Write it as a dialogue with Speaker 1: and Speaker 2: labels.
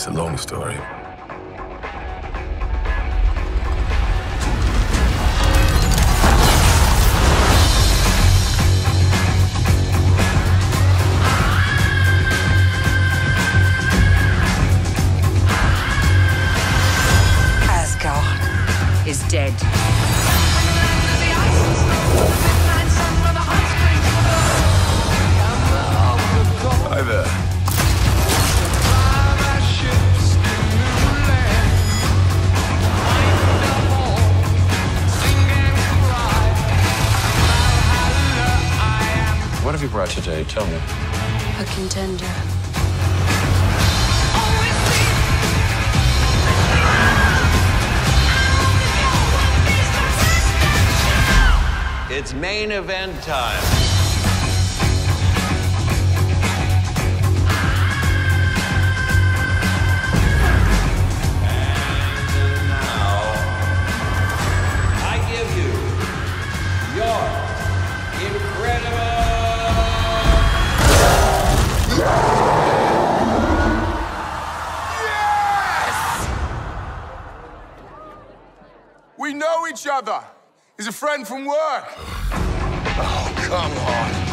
Speaker 1: It's a long story.
Speaker 2: Asgard is dead.
Speaker 1: Hi there.
Speaker 3: What have you brought today? Tell me.
Speaker 2: A contender.
Speaker 3: It's main event time. And now, I give you your incredible...
Speaker 1: Yes! We know each other. He's a friend from work. Oh, come on.